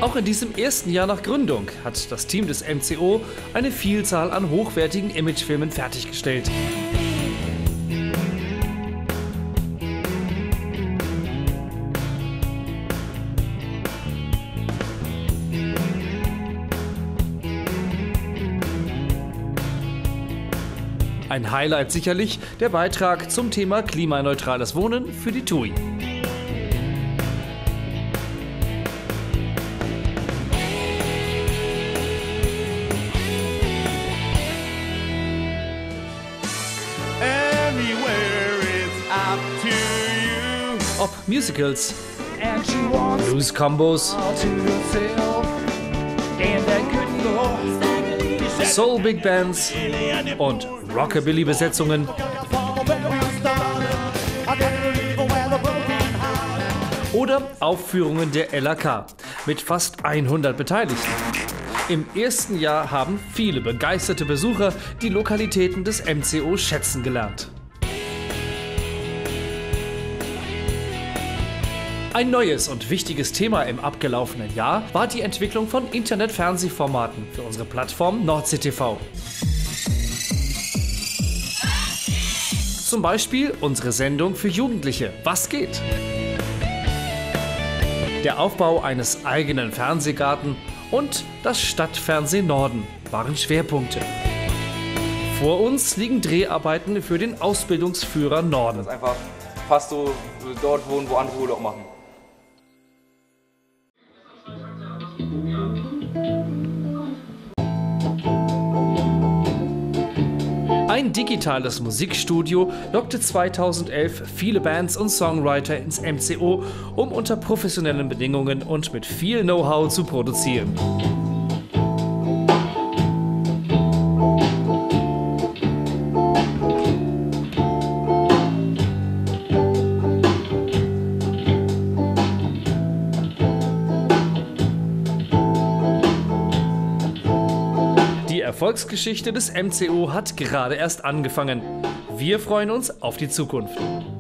Auch in diesem ersten Jahr nach Gründung hat das Team des MCO eine Vielzahl an hochwertigen Imagefilmen fertiggestellt. Ein Highlight sicherlich der Beitrag zum Thema klimaneutrales Wohnen für die TUI. Ob Musicals, Blues-Combos, Soul-Big Bands und Rockabilly-Besetzungen oder Aufführungen der LAK mit fast 100 Beteiligten. Im ersten Jahr haben viele begeisterte Besucher die Lokalitäten des MCO schätzen gelernt. Ein neues und wichtiges Thema im abgelaufenen Jahr war die Entwicklung von Internet-Fernsehformaten für unsere Plattform NordseeTV. Zum Beispiel unsere Sendung für Jugendliche Was geht? Der Aufbau eines eigenen Fernsehgarten und das Stadtfernsehen Norden waren Schwerpunkte. Vor uns liegen Dreharbeiten für den Ausbildungsführer Norden. Das ist einfach fast so dort wohnen, wo andere Urlaub machen. Ein digitales Musikstudio lockte 2011 viele Bands und Songwriter ins MCO, um unter professionellen Bedingungen und mit viel Know-how zu produzieren. Die Erfolgsgeschichte des MCO hat gerade erst angefangen. Wir freuen uns auf die Zukunft.